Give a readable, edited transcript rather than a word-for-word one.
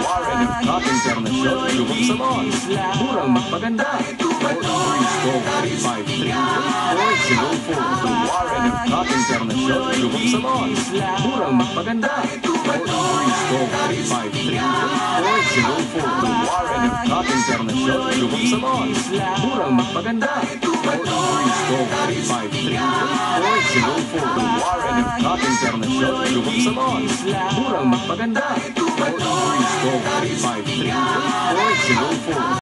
Warren F. Cop International Lubang Salon. Murang magpaganda. Call 3-Store-538-404. The Warren F. Cop International Lubang Salon. Murang magpaganda. Call 3-Store-538-404. The Warren F. Cop International Lubang Salon. Murang magpaganda. Call 3-Store-538-404. The Warren F. Cop International Lubang Salon. Murang magpaganda. Call 3-Store-538-404.